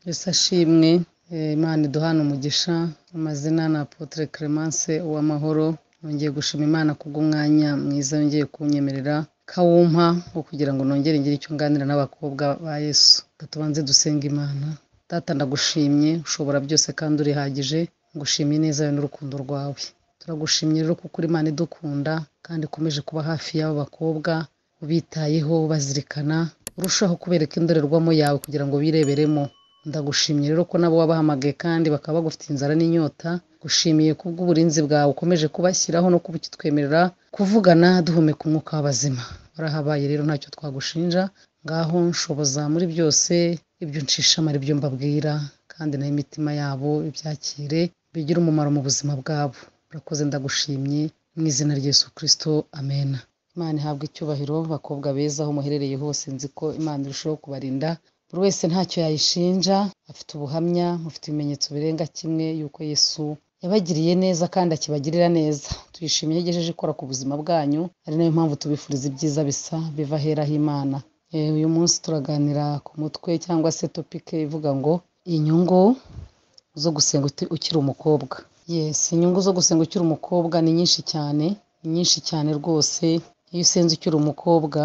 Yesu ashimwe. Imana iduhana umugisha. Amazina ni Apotre Clemence Uwamahoro. Nongeye gushima Imana kubw'umwanya mwiza yongeye kunyemerera kawumpa wo kugira ngo nongere ngire icyo nganira n'abakobwa ba Yesu. Tubanze dusenga Imana. Data ndagushimye, ushobora byose kandi urihagije. Ngushimiye neza yawe n'urukundo rwawe. Turagushimye rero kuko uri Imana idukunda kandi ikomeje kuba hafi y'abo bakobwa, ubitayeho bazirikana, urushaho kubereka indorerwamo yawe kugira ngo bireberemo. Ndagushimye rero ko nabo wabahamagaye kandi bakaba bagufite inzara n'inyota. Gushimiye kubw'uburinzi bwawe ukomeje kubashyiraho no kubukitwemerera kuvugana duhumeka umwuka w'abazima. Barahabaye rero ntacyo twagushinja. Ngaho nshoboza muri byose ibyo nshishamara ibyo mbabwira, kandi nayo imitima yabo ibyakire bigira umumaro mu buzima bwabo. Urakoze ndagushimye mu izina rya Yesu Kristo, amen. Imana ihabwe icyubahiro. Bakobwa beza aho muherereye hose, nzi ko Imana irushaho kubarinda. Buri wese ntacyo yayishinja, afite ubuhamya, mufite ibimenyetso birenga kimwe yuko Yesu yabagiriye neza kandi akibagirira neza. Tuyishimiye yagejeje ikora ku buzima bwanyu, ari nayo mpamvu tubifuriza ibyiza bisa biva ahera h'Imana. Uyu munsi turaganira ku mutwe cyangwa se topike ivuga ngo inyungu zo gusenga ukiri umukobwa. Yes, inyungu zo gusenga ukiri umukobwa ni nyinshi cyane, ni nyinshi cyane rwose. Iyo usenze ukiri umukobwa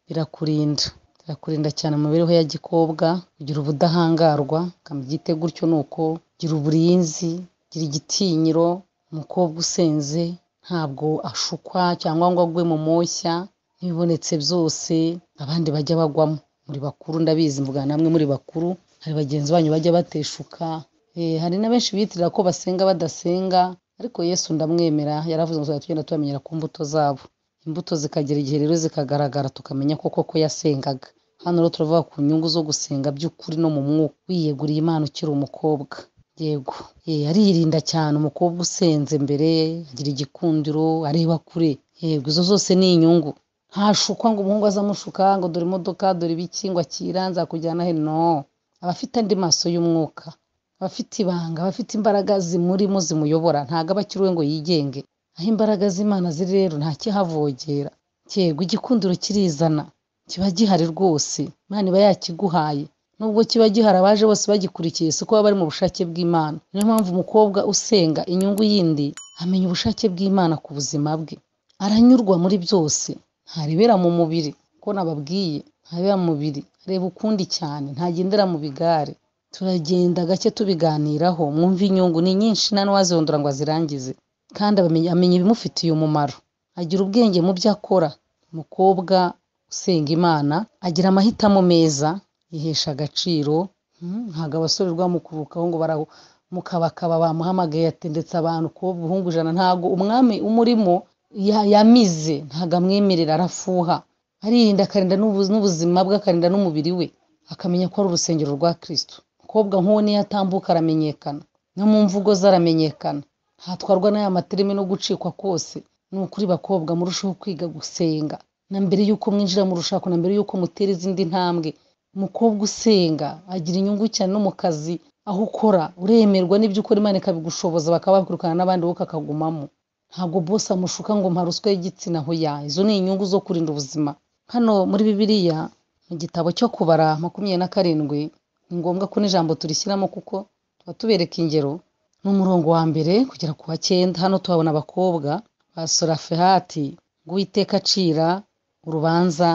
birakurinda cyane mu mibereho ya gikobwa, ugira ubudahangarwa, ukabyite gutyo nuko ugira uburinzi, ugira igitinyiro. Umukobwa usenze ntabwo ashukwa cyangwa ngo agwe mu moshya n'ibibonetse byose abandi bajya bagwamo. Muri bakuru ndabizi, mvuga namwe muri bakuru, hari bagenzi banyu bajya bateshuka. Hari na benshi biyitirira ko basenga badasenga, ariko Yesu ndamwemera, yaravuze ngo tugenda tubamenyera ku mbuto zabo. Imbuto zikagera igihe rero zikagaragara, tukamenya koko yasengaga. Hano rero turavuga ku nyungu zo gusenga by'ukuri no mu mwuka, wiyeguriye Imana ukiri umukobwa. Yego, aririnda cyane umukobwa usenze mbere, agira igikundiro, areba kure. Yego, izo zose ni inyungu. Ntashukwa ngo umuhungu azamushuka ngo dore imodoka, dore ibiki, ngo akira nzakujyana he. No, aba afite andi maso y'umwuka, aba afite ibanga, aba afite imbaraga zimurimo zimuyobora. Ntabwo aba akiri we ngo yigenge. Aho imbaraga z'Imana ziri rero nta kihavogera. Yego, igikundiro kirizana, kiba gihari rwose. Imana iba yakiguhaye. Nubwo kiba gihari abaje bose bagikurikiye, si ko baba bari mu bushake bw'Imana. Niyo mpamvu umukobwa usenga inyungu yindi, amenya ubushake bw'Imana ku buzima bwe. Aranyurwa muri byose. Ntarebera mu mubiri, ko nababwiye, ntarebera mu mubiri, areba ukundi cyane, ntagendera mu bigare. Turagenda gake tubiganiraho, mwumva inyungu ni nyinshi nta n'uwazirondora ngo azirangize. Kandi amenya ibimufitiye umumaro, agira ubwenge mu byo akora. Umukobwa usenga Imana agira amahitamo meza, yihesha agaciro. Ntabwo abasore rwamukurukaho ngo baramukabakaba bamuhamagaye yatendetse abantu ko ubuhungu ijana. Ntabwo umwami umurimo yamize, ntabwo amwemerera, arafuha. Aririnda, akarinda n'ubuzima bwe, akarinda n'umubiri we, akamenya ko ari urusengero rwa Kristo. Umukobwa nk'uwo niyo atambuka aramenyekana, no mu mvugo ze aramenyekana, ntatwarwa n'aya matereme no gucikwa kose. Ni ukuri bakobwa, murushaho kwiga gusenga, na mbere y'uko mwinjira mu rushako, na mbere y'uko mutera izindi ntambwe. Umukobwa usenga agira inyungu cyane no mu kazi aho ukora. Uremerwa n'ibyo ukora, Imana ikabigushoboza, bakaba bakwirukana n'abandi wowe ukakagumamo. Ntabwo bose amushuka ngo mpa ruswa y'igitsina. Hoya, izo ni inyungu zo kurinda ubuzima. Hano muri Bibiliya mu gitabo cyo kubara 27, ni ngombwa ko n'ijambo turishyiramo kuko tuba tubereka ingero. N'umurongo wa mbere kugera ku wa 9, hano tuhabona abakobwa ba Sorafehati ngo Uwiteka acira urubanza,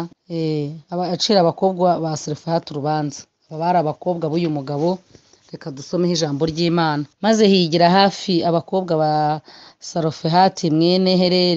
acira abakobwa ba Sorafehati urubanza. Aba bari abakobwa b'uyu mugabo. Reka dusomeho ijambo ry'Imana. Maze higira hafi abakobwa ba Sorafehati mwene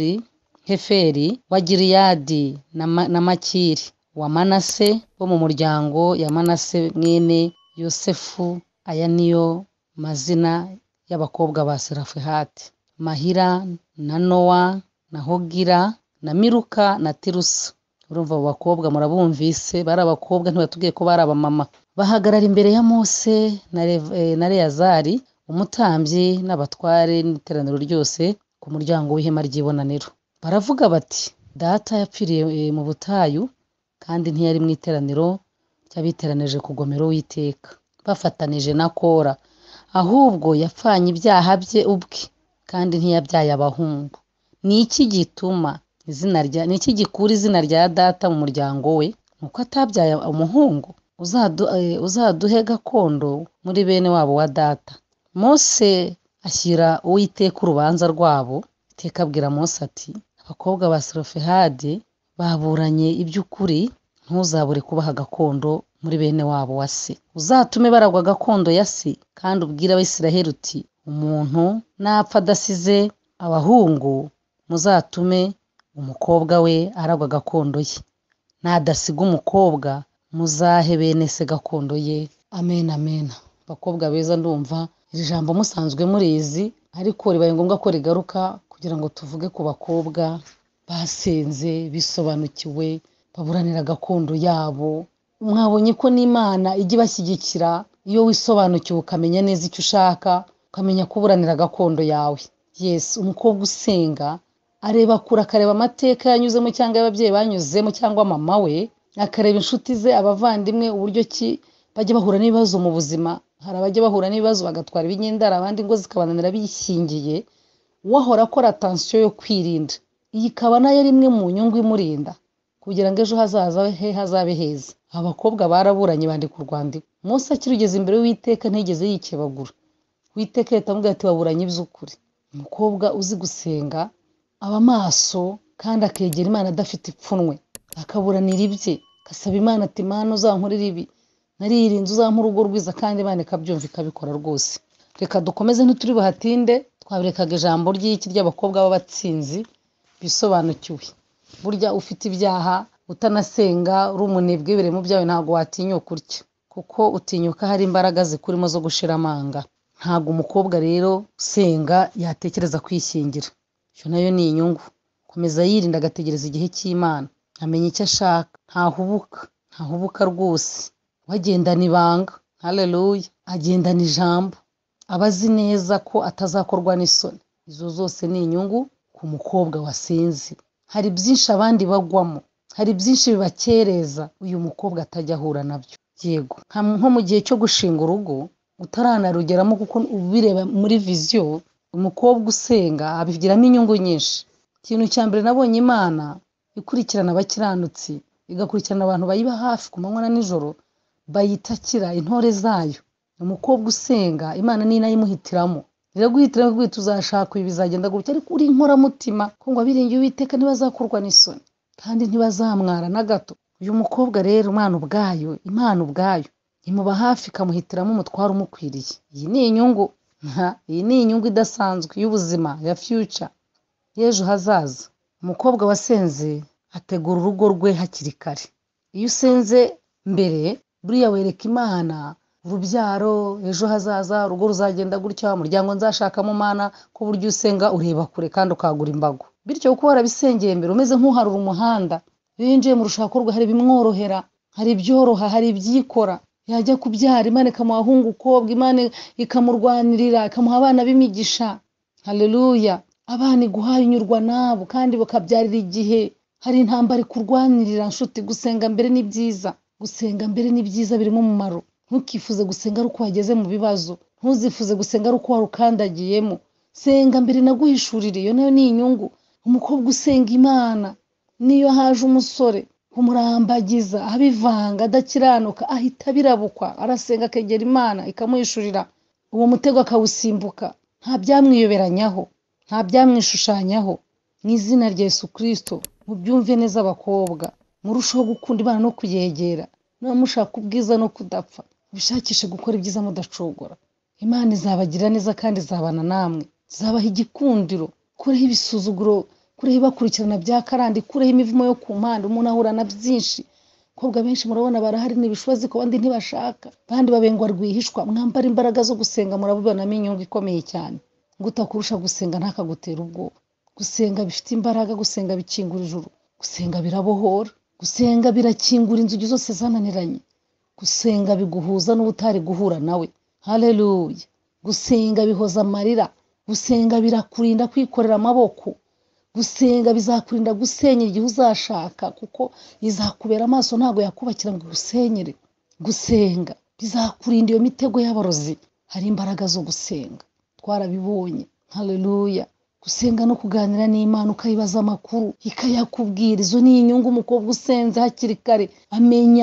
Heferi wa Giliyadi na Makiri wa Manase, bo mu muryango ya Manase mwene Yosefu. Aya niyo mazina y'abakobwa ba Sorafehati: Mahira na Nowa na Hogira na Miruka na Tirusa. Urumva abo bakobwa murabumvise, bari abakobwa, ntibatubwiye ko bari abamama. Bahagarara imbere ya Mose na Eleyazari umutambyi n'abatware n'iteraniro ryose ku muryango w'ihema ry'ibonaniro. Baravuga bati, data yapfiriye mu butayu, kandi ntiyari mu iteraniro ry'abiteranije kugomera Uwiteka bafatanije na Kora, ahubwo yapfanye ibyaha bye ubwe, kandi ntiyabyaye abahungu. Ni iki gikura izina rya data mu muryango we? Nuko atabyaye umuhungu? uzaduhe gakondo muri bene wabo wa data. Mose ashyira Uwiteka urubanza rwabo. Iteka abwira Mose ati, abakobwa ba Selofehadi baburanye iby'ukuri, ntuzabure kubaha gakondo muri bene wabo wa se. Uzatume baragwa gakondo ya se, kandi ubwire Abisiraheli uti, umuntu napfa adasize abahungu, muzatume umukobwa we aragwa gakondo ye. Nadasiga umukobwa, muzahe bene se gakondo ye. Amen, amen. Bakobwa beza, ndumva iri jambo musanzwe murizi, ariko ribaye ngombwa ko rigaruka kugira ngo tuvuge ku bakobwa basenze, bisobanukiwe, baburanira gakondo yabo. Mwabonye ko n'Imana ijya ibashyigikira iyo wisobanukiwe ukamenya neza icyo ushaka, ukamenya kuburanira gakondo yawe. Yes, umukobwa usenga areba kure, akareba amateka yanyuzemo cyangwa y'ababyeyi banyuzemo cyangwa mama we, akareba inshuti ze, abavandimwe, uburyo ki bajya bahura n'ibibazo mu buzima. Hari abajya bahura n'ibibazo bagatwara ibinyendara, abandi ngo zikabananira bishingiye. Wahora akora attention yo kwirinda. Iyi ikaba nayo ari imwe mu nyungu imurinda kugira ngo ejo hazaza he hazabe heza. Abakobwa baraburanye bandika urwandiko. Mose akirugeze imbere y'Uwiteka ntigeze yikebagura. Uwiteka yahita amubwira ati, waburanye iby'ukuri. Umukobwa uzi gusenga aba maso kandi akegera Imana adafite ipfunwe, akaburanira ibye, agasaba Imana ati, Mana uzankorera ibi, naririnze uzampa urugo rwiza, kandi Imana ikabyumva ikabikora rwose. Reka dukomeze ntituri buhatinde. Twabirekaga ijambo ry'iki ry'abakobwa b'abatsinzi bisobanukiwe. Burya ufite ibyaha utanasenga uri umunebwe ibiremo byawe ntabwo watinyuka utya, kuko utinyuka hari imbaraga zikurimo zo gushira amanga. Ntabwo umukobwa rero usenga yatekereza kwishyingira. Iyo nayo ni inyungu. Komeza yirinda, agategereza igihe cy'Imana, amenya icyo ashaka, ntahubuka rwose. Wagendana ibanga, haleluya, agendana ijambo, aba azi neza ko atazakorwa n'isoni. Izo zose ni inyungu ku mukobwa wasenze. Hari byinshi abandi bagwamo, hari byinshi bibakereza uyu mukobwa atajya ahura nabyo. Yego, nko mu gihe cyo gushinga urugo utaranarugeramo, kuko ubireba muri viziyo, umukobwa usenga abigiramo inyungu nyinshi. Ikintu cya mbere nabonye, Imana ikurikirana abakiranutsi, igakurikirana abantu bayiba hafi ku manywa na nijoro, bayitakira intore zayo. Umukobwa usenga Imana ni inayimuhitiramo. Rero guhitiramo kwita uzashaka ibi bizagenda gutya, ariko uri inkoramutima ko ngo abiringiye Uwiteka ntibazakorwa n'isoni kandi ntibazamwara na gato. Uyu mukobwa rero Imana ubwayo imuba hafi, ikamuhitiramo umutwaro umukwiriye. Iyi ni inyungu, iyi ni inyungu idasanzwe y'ubuzima, ya future y'ejo hazaza. Umukobwa wasenze ategura urugo rwe hakiri kare. Iyo usenze mbere, buriya wereka Imana urubyaro, ejo hazaza, urugo ruzagenda gutya, umuryango nzashakamo Mana, ko buryo usenga ureba kure kandi ukagura imbago. Bityo uko warabisengeye mbere, umeze nk'uharura umuhanda. Iyo yinjiye mu rushako rwe hari bimworohera, hari ibyoroha, hari ibyikora. Yajya kubyara, Imana ikamuha ahungu ukobwa, Imana ikamurwanirira, ikamuha abana b'imigisha. Haleluya. Abana iguhaye unyurwa nabo kandi bakabyarira igihe. Hari intambara ikurwanirira. Nshuti, gusenga mbere ni byiza. Gusenga mbere ni byiza, birimo umumaro. Ntukifuze gusenga ari uko wageze mu bibazo, ntuzifuze gusenga ari uko warukandagiyemo. Senga mbere naguhishurire. Iyo nayo ni inyungu. Umukobwa usenga Imana, niyo haje umusore kumurambagiza abivanga adakiranuka, ahita birabukwa, arasenga akegera Imana ikamuhishurira, uwo mutego akawusimbuka. Nta byamwiyoberanyaho, nta byamwishushanyaho. Mu izina rya Yesu Kristo, mubyumve neza abakobwa, murushaho gukunda Imana no kuyegera. Niba mushaka ubwiza no kudapfa, bishakishe gukora ibyiza mudacogora. Imana izabagira neza kandi izabana namwe, izabaha igikundiro. Kureho ibisuzuguro, kureho bakurikirana bya karandi, kureho imivumo yo ku mpande. Umuntu ahura na byinshi. Abakobwa benshi murabona barahari n'ibishwazi ko abandi ntibashaka, abandi babengwa rwihishwa. Mwambara imbaraga zo gusenga, murabibonamo inyungu ikomeye cyane. Ngo utakurusha gusenga ntakagutera ubwoba. Gusenga bifite imbaraga, gusenga bikingura ijuru, gusenga birabohora, gusenga birakingura inzugi zose zananiranye, gusenga biguhuza n'ubutari guhura nawe. Haleluya. Gusenga bihoza amarira, gusenga birakurinda kwikorera amaboko, gusenga bizakurinda gusenya igihe uzashaka, kuko izakubera amaso ntago yakubakira ngo gusenyere. Gusenga bizakurinda iyo mitego y'abarozi. Hari imbaraga zo gusenga, twarabibonye. Haleluya. Gusenga no kuganira n'Imana, ukayibaza amakuru ikayakubwira. Izo ni inyungu umukobwa usenze hakiri kare, amenya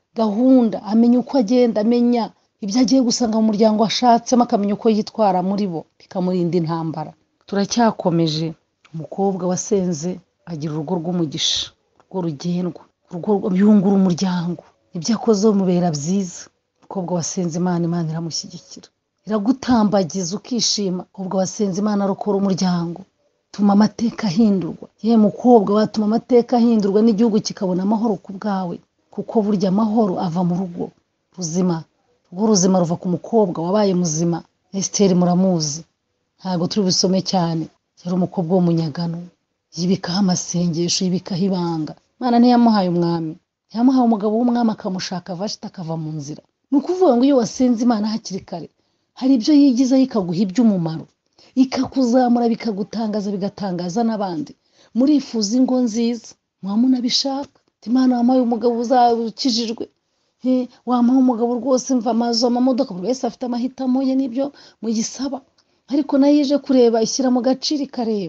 gahunda, amenya uko agenda, amenya ibyo agiye gusanga mu muryango ashatsemo, akamenya uko yitwara muri bo, bikamurinda intambara. Turacyakomeje. Umukobwa wasenze agira urugo rw'umugisha, urugo rugendwa, urugo yungura umuryango, ibyo akoze bimubera byiza. Umukobwa wasenze Imana iramushyigikira, iragutambagiza ukishima. Umukobwa wasenze Imana arokora umuryango, tuma amateka ahindurwa. Ye mukobwa watuma amateka ahindurwa, n'igihugu kikabona amahoro ku bwawe, kuko burya amahoro ava mu rugo ruzima. Urwo ruzima ruva ku mukobwa wabaye muzima. Esiteri muramuzi, ntabwo turi busome cyane. Yari umukobwa w'umunyagano, yibikaho amasengesho, yibikaho ibanga. Imana ntiyamuhaye umwami, yamuhaye umugabo w'umwami akamushaka Vashiti akava mu nzira. Ni ukuvuga ngo iyo wasenze Imana hakiri kare, hari ibyo yigizaho ikaguha iby'umumaro, ikakuzamura, bikagutangaza, bigatangaza n'abandi. Murifuza ingo nziza, munabishaka. Imana wampaye umugabo uzakijijwe, wampaye umugabo rwose mva amazu, amamodoka, buri wese afite amahitamo ye n'ibyo mugisaba. Ariko nayo ije kureba, ishyira mu gaciro,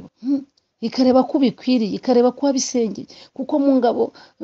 ikareba ko bikwiriye, ikareba ko wabisengeye. Kuko mu ngabo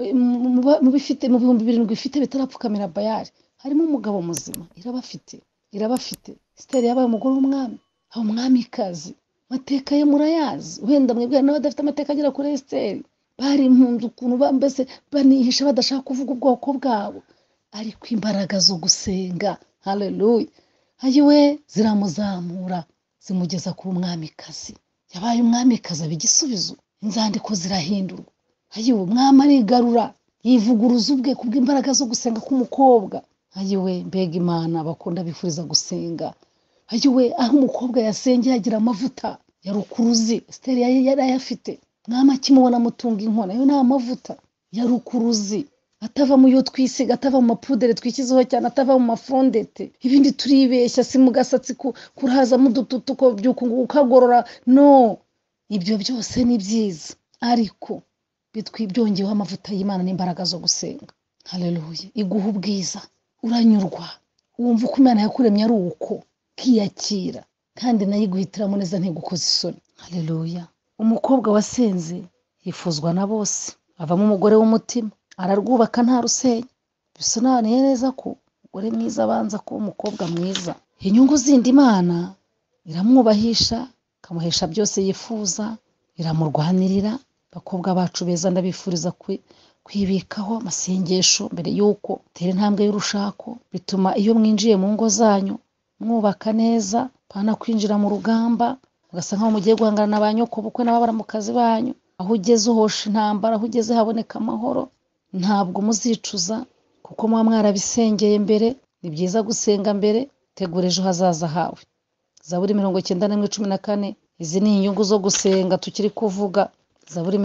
mu bihumbi 7 ifite bitarapfukamira Bayali, harimo umugabo muzima. Irabafite. Esiteri yabaye umugore w'umwami, aho umwamikazi. Amateka ye murayazi, wenda mwebwe n'abadafite amateka agera kuri Esiteri. Bari impunzi ukuntu mbese banihisha, badashaka kuvuga ubwoko bwabo, ariko imbaraga zo gusenga, haleluya, ayiwe ziramuzamura, zimugeza ku mwamikazi. Yabaye umwamikazi, abigisubizo, inzandiko zirahindurwa. Ayiwe umwami arigarura, yivuguruza ubwe kubw'imbaraga zo gusenga k'umukobwa. Ayiwe mbega Imana bakunda bifuriza gusenga. Ayiwe aho umukobwa yasengeye agira amavuta ya rukuruzi. Esiteri yari ayafite. Mwami akimubona amutunga inkona, yo ni amavuta ya rukuruzi, atava mu yo twisiga, atava mu mapudere twikizeho cyane, atava mu mafondete. Ibindi turibeshya, si mu gasatsi kurazamo udututuko byuko ukagorora. No, ibyo byose ni byiza, ariko byongeyeho amavuta y'Imana n'imbaraga zo gusenga. Haleluya. Iguha ubwiza, uranyurwa, wumva uko Imana yakuremye ari uko, kiyakira, kandi nayo iguhitiramo neza, ntigukoze isoni. Haleluya. Umukobwa wasenze yifuzwa na bose, avamo umugore w'umutima, ararwubaka nta rusenya. Bisobanuye neza ko umugore mwiza abanza kuba umukobwa mwiza. Inyungu zindi Imana iramwubahisha, ikamuhesha byose yifuza, iramurwanirira. Bakobwa bacu beza, ndabifuriza kwibikaho amasengesho mbere y'uko tera intambwe y'urushako. Bituma iyo mwinjiye mu ngo zanyu mwubaka neza, pana kwinjira mu rugamba ugasa nkaho mugiye guhangana na ba nyoko bukwe n'ababaramukazi banyu. Aho ugeze uhosha intambara, aho ugeze haboneka amahoro. Ntabwo muzicuza kuko muba mwarabisengeye mbere. Ni byiza gusenga mbere, tegura ejo hazaza hawe. Zaburi 91:14. Izi ni inyungu zo gusenga tukiri kuvuga. Zaburi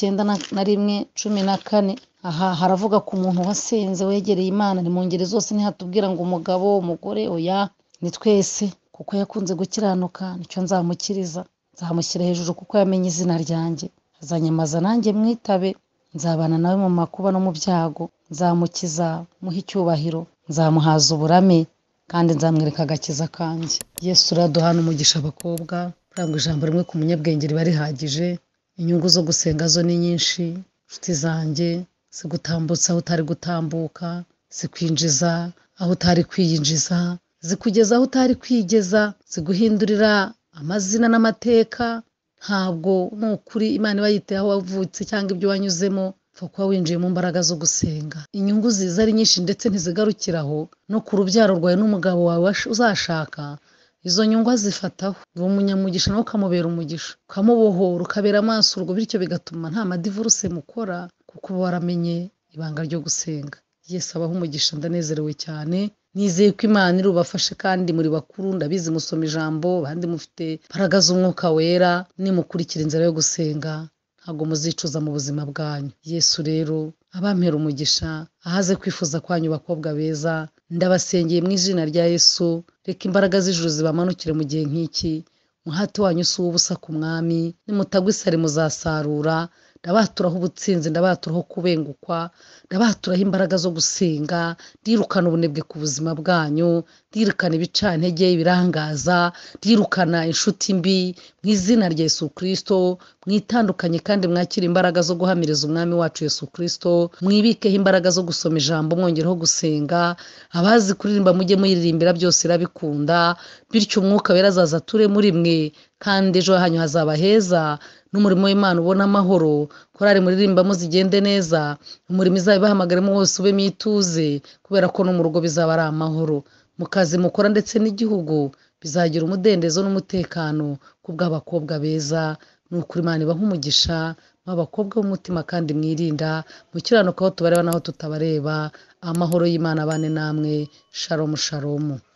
91:14. Aha haravuga ku muntu wasenze wegereye Imana. Ni mu ngeri zose, ntihatubwira ngo umugabo, umugore, oya, ni twese. Kuko yakunze gukiranuka, nicyo nzamukiriza. Nzamushyira hejuru kuko yamenye izina ryanjye. Azanyamaza nanjye mwitabe. Nzabana nawe mu makuba no mu byago. Nzamukiza, muhe icyubahiro. Nzamuhaza uburame, kandi nzamwereka agakiza kanjye. Yesu raduhana umugisha abakobwa. Kurangwa ijambo rimwe ku munyabwenge riba rihagije. Inyungu zo gusenga zo ni nyinshi. Nshuti zanjye, si gutambutsa aho utari gutambuka, si kwinjiza aho utari kwiyinjiza, zikugeza aho utari kwigeza, ziguhindurira amazina n'amateka. Ntabwo ni ukuri Imana iba yitaye aho wavutse cyangwa ibyo wanyuzemo, pfa kuba winjiye mu mbaraga zo gusenga. Inyungu ziza ari nyinshi, ndetse ntizigarukiraho no ku rubyaro rwawe n'umugabo wawe uzashaka. Izo nyungu azifataho. Uwo umunyamugisha nawe ukamubera umugisha, ukamubohora, ukabera amaso urwo, bityo bigatuma nta madivorce mukora, kuko uba waramenye ibanga ryo gusenga. Yesu abaho umugisha. Ndanezerewe cyane, nizeye ko Imana irubafashe, kandi muri bakuru ndabizi musoma ijambo, abandi mufite imbaraga z'umwuka wera. Nimukurikira inzira yo gusenga, ntabwo muzicuza mu buzima bwanyu. Yesu rero abampera umugisha, ahaze kwifuza kwanyu bakobwa beza. Ndabasengeye mu izina rya Yesu. Reka imbaraga z'ijuru zibamanukire mu gihe nk'iki. Umuhati wanyu si uw'ubusa ku mwami. Nimutagwa isari muzasarura. Ndabaturaho ubutsinzi, ndabaturaho kubengukwa, ndabaturaho imbaraga zo gusenga. Ndirukana ubunebwe ku buzima bwanyu, ryirukana ibicantege ibirangaza, ryirukana inshuti mbi mu izina rya Yesu Kristo. Mwitandukanye kandi mwakire imbaraga zo guhamiriza umwami wacu Yesu Kristo. Mwibikeho imbaraga zo gusoma ijambo mwongereho gusenga. Abazi kuririmba mujye muyiririmbira, byose irabikunda, bityo umwuka wera azaza ature muri mwe kandi ejo hanyu hazaba heza, n'umurimo w'Imana ubona amahoro. Korari muririmbamo zigende neza, umurimo izabibahamagaremo wose ubemo ituze, kubera ko no mu rugo bizaba ari amahoro. Mu kazi mukora ndetse n'igihugu bizagira umudendezo n'umutekano kubw'abakobwa beza. Ni ukuri Imana ibaha umugisha mw'abakobwa b'umutima kandi mwirinda, mukiranuka aho tubareba n'aho tutabareba. Amahoro y'Imana abane namwe. Shalom shalom.